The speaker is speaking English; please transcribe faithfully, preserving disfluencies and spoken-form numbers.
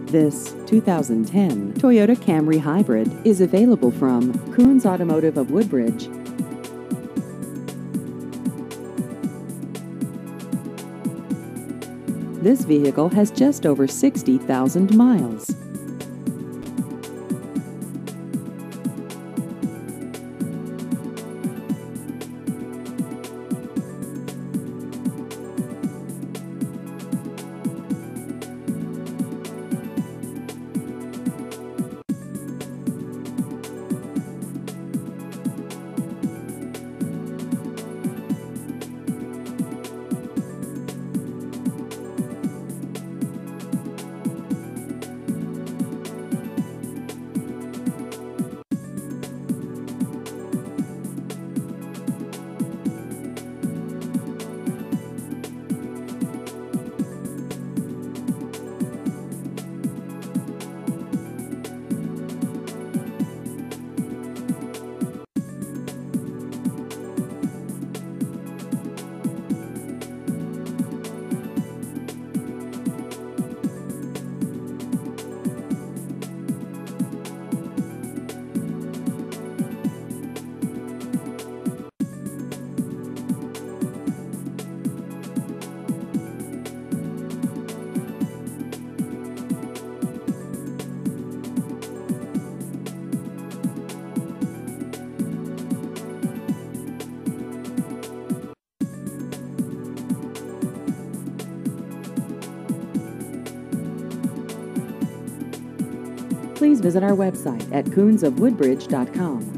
This two thousand ten Toyota Camry Hybrid is available from Koons Automotive of Woodbridge. This vehicle has just over sixty thousand miles. Please visit our website at koons of woodbridge dot com.